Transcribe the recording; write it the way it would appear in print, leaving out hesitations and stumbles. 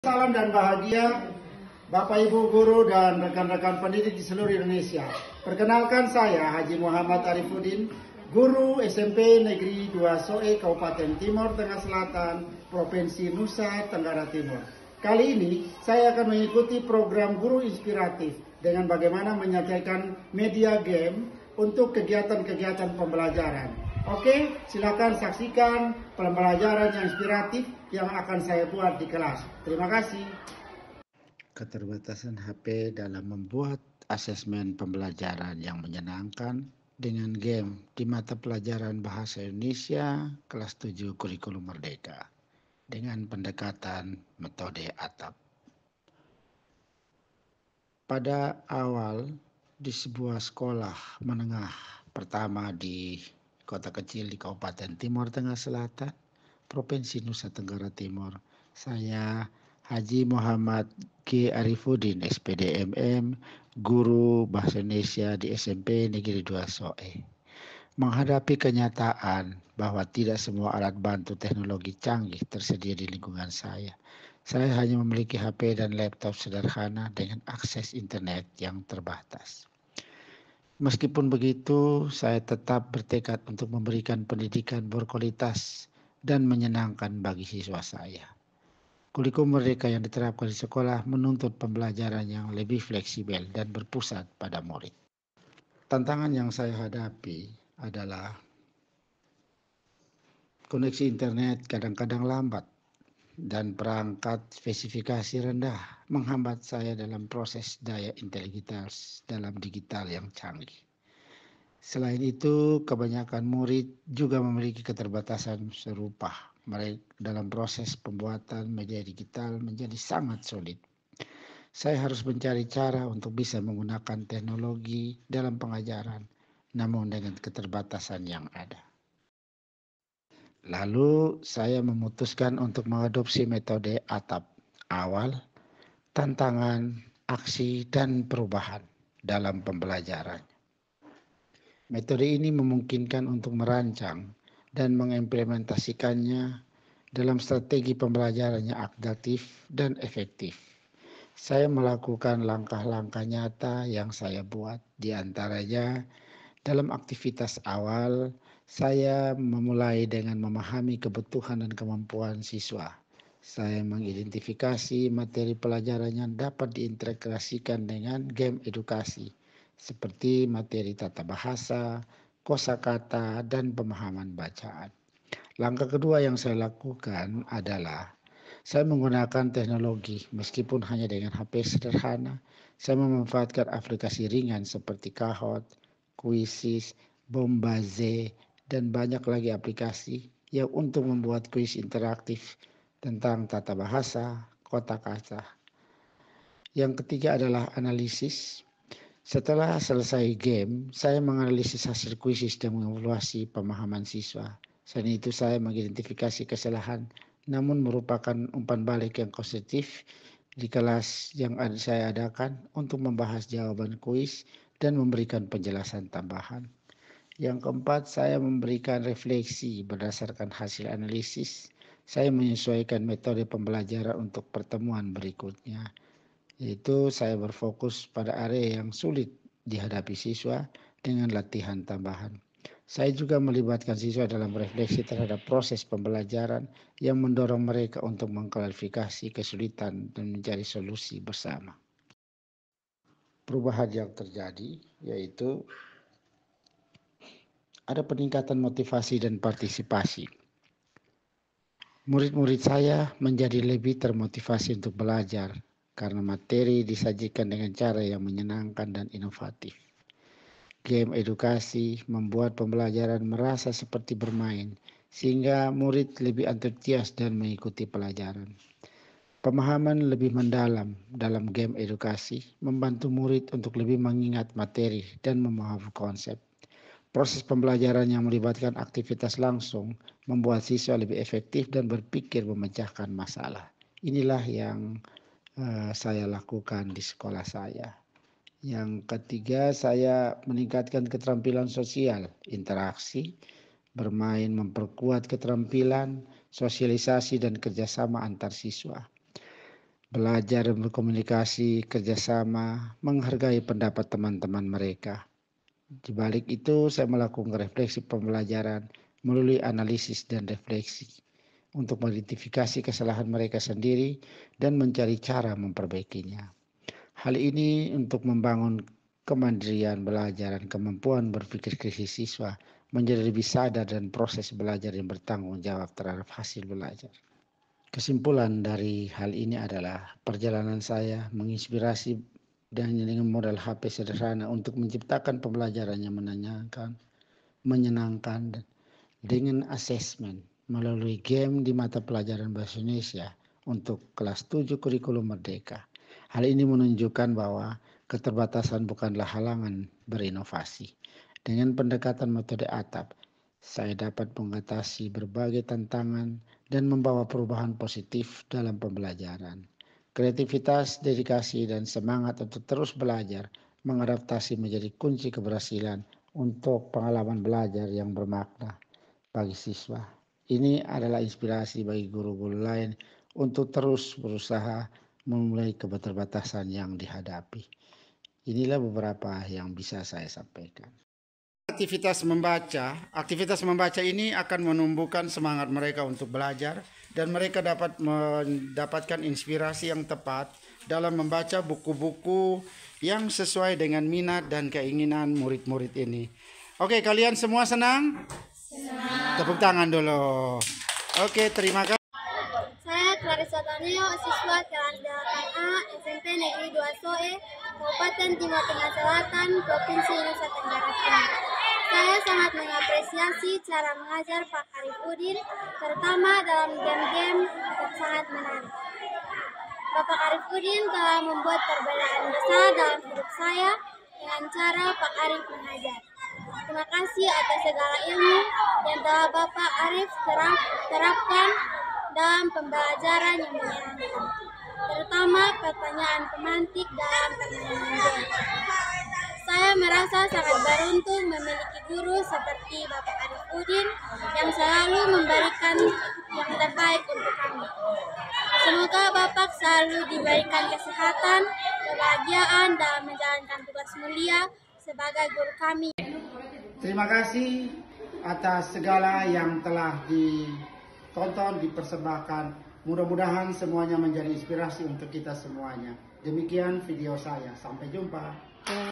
Salam dan bahagia Bapak Ibu guru dan rekan-rekan pendidik di seluruh Indonesia. Perkenalkan saya Haji Muhammad Arifuddin, guru SMP Negeri 2 Soe, Kabupaten Timur Tengah Selatan, Provinsi Nusa Tenggara Timur. Kali ini saya akan mengikuti program Guru Inspiratif dengan bagaimana menyelesaikan media game untuk kegiatan-kegiatan pembelajaran. Oke, silakan saksikan pembelajaran yang inspiratif yang akan saya buat di kelas. Terima kasih. Keterbatasan HP dalam membuat asesmen pembelajaran yang menyenangkan dengan game di mata pelajaran Bahasa Indonesia kelas 7 Kurikulum Merdeka dengan pendekatan metode ATAP. Pada awal di sebuah sekolah menengah pertama di kota kecil di Kabupaten Timur Tengah Selatan, Provinsi Nusa Tenggara Timur, saya Haji Muhammad G. Arifuddin, SPD MM, guru Bahasa Indonesia di SMP Negeri 2 Soe, menghadapi kenyataan bahwa tidak semua alat bantu teknologi canggih tersedia di lingkungan saya. Saya hanya memiliki HP dan laptop sederhana dengan akses internet yang terbatas. Meskipun begitu, saya tetap bertekad untuk memberikan pendidikan berkualitas dan menyenangkan bagi siswa saya. Kurikulum Merdeka yang diterapkan di sekolah menuntut pembelajaran yang lebih fleksibel dan berpusat pada murid. Tantangan yang saya hadapi adalah koneksi internet kadang-kadang lambat dan perangkat spesifikasi rendah menghambat saya dalam proses daya integritas dalam digital yang canggih. Selain itu, kebanyakan murid juga memiliki keterbatasan serupa. Mereka dalam proses pembuatan media digital menjadi sangat sulit. Saya harus mencari cara untuk bisa menggunakan teknologi dalam pengajaran, namun dengan keterbatasan yang ada. Lalu saya memutuskan untuk mengadopsi metode ATAP, awal, tantangan, aksi, dan perubahan dalam pembelajaran. Metode ini memungkinkan untuk merancang dan mengimplementasikannya dalam strategi pembelajaran yang adaptif dan efektif. Saya melakukan langkah-langkah nyata yang saya buat, di antaranya dalam aktivitas awal, saya memulai dengan memahami kebutuhan dan kemampuan siswa. Saya mengidentifikasi materi pelajaran yang dapat diintegrasikan dengan game edukasi, seperti materi tata bahasa, kosakata, dan pemahaman bacaan. Langkah kedua yang saya lakukan adalah saya menggunakan teknologi, meskipun hanya dengan HP sederhana. Saya memanfaatkan aplikasi ringan seperti Kahoot, Quizizz, Bombaze, dan banyak lagi aplikasi yang untuk membuat kuis interaktif tentang tata bahasa, kosakata. Yang ketiga adalah analisis. Setelah selesai game, saya menganalisis hasil kuisis dan mengevaluasi pemahaman siswa. Selain itu, saya mengidentifikasi kesalahan, namun merupakan umpan balik yang konstruktif di kelas yang saya adakan untuk membahas jawaban kuis dan memberikan penjelasan tambahan. Yang keempat, saya memberikan refleksi berdasarkan hasil analisis. Saya menyesuaikan metode pembelajaran untuk pertemuan berikutnya, yaitu saya berfokus pada area yang sulit dihadapi siswa dengan latihan tambahan. Saya juga melibatkan siswa dalam refleksi terhadap proses pembelajaran yang mendorong mereka untuk mengklarifikasi kesulitan dan mencari solusi bersama. Perubahan yang terjadi yaitu ada peningkatan motivasi dan partisipasi. Murid-murid saya menjadi lebih termotivasi untuk belajar karena materi disajikan dengan cara yang menyenangkan dan inovatif. Game edukasi membuat pembelajaran merasa seperti bermain, sehingga murid lebih antusias dan mengikuti pelajaran. Pemahaman lebih mendalam dalam game edukasi membantu murid untuk lebih mengingat materi dan memahami konsep. Proses pembelajaran yang melibatkan aktivitas langsung membuat siswa lebih efektif dan berpikir memecahkan masalah. Inilah yang saya lakukan di sekolah saya. Yang ketiga, saya meningkatkan keterampilan sosial, interaksi, bermain memperkuat keterampilan, sosialisasi, dan kerjasama antar siswa. belajar berkomunikasi, kerjasama, menghargai pendapat teman-teman mereka. Di balik itu, saya melakukan refleksi pembelajaran melalui analisis dan refleksi untuk mengidentifikasi kesalahan mereka sendiri dan mencari cara memperbaikinya. Hal ini untuk membangun kemandirian belajar dan kemampuan berpikir kritis siswa menjadi lebih sadar dan proses belajar yang bertanggung jawab terhadap hasil belajar. Kesimpulan dari hal ini adalah perjalanan saya menginspirasi dan dengan modal HP sederhana untuk menciptakan pembelajaran yang menyenangkan dengan asesmen melalui game di mata pelajaran bahasa Indonesia untuk kelas 7 kurikulum Merdeka. Hal ini menunjukkan bahwa keterbatasan bukanlah halangan berinovasi. Dengan pendekatan metode ATAP, saya dapat mengatasi berbagai tantangan dan membawa perubahan positif dalam pembelajaran. Kreativitas, dedikasi, dan semangat untuk terus belajar mengadaptasi menjadi kunci keberhasilan untuk pengalaman belajar yang bermakna bagi siswa. Ini adalah inspirasi bagi guru-guru lain untuk terus berusaha memulai keterbatasan yang dihadapi. Inilah beberapa yang bisa saya sampaikan. Aktivitas membaca ini akan menumbuhkan semangat mereka untuk belajar dan mereka dapat mendapatkan inspirasi yang tepat dalam membaca buku-buku yang sesuai dengan minat dan keinginan murid-murid ini. Oke, kalian semua senang? Senang. Tepuk tangan dulu. Oke, terima kasih. Saya Clarissa Taneo, siswa kelas 8A SMP Negeri 2 Soe, Kabupaten Timur Tengah Selatan, Provinsi Nusa Tenggara Timur. Saya sangat mengapresiasi cara mengajar Pak Arifudin, terutama dalam game-game yang sangat menarik. Bapak Arifudin telah membuat perbedaan besar dalam hidup saya dengan cara Pak Arif mengajar. Terima kasih atas segala ilmu yang telah Bapak Arif terapkan dalam pembelajaran yang menyenangkan, terutama pertanyaan pemantik dalam permainan game. Saya merasa sangat beruntung memiliki guru seperti Bapak Arifudin yang selalu memberikan yang terbaik untuk kami. Semoga Bapak selalu diberikan kesehatan, kebahagiaan dalam menjalankan tugas mulia sebagai guru kami. Terima kasih atas segala yang telah ditonton, dipersembahkan. Mudah-mudahan semuanya menjadi inspirasi untuk kita semuanya. Demikian video saya. Sampai jumpa.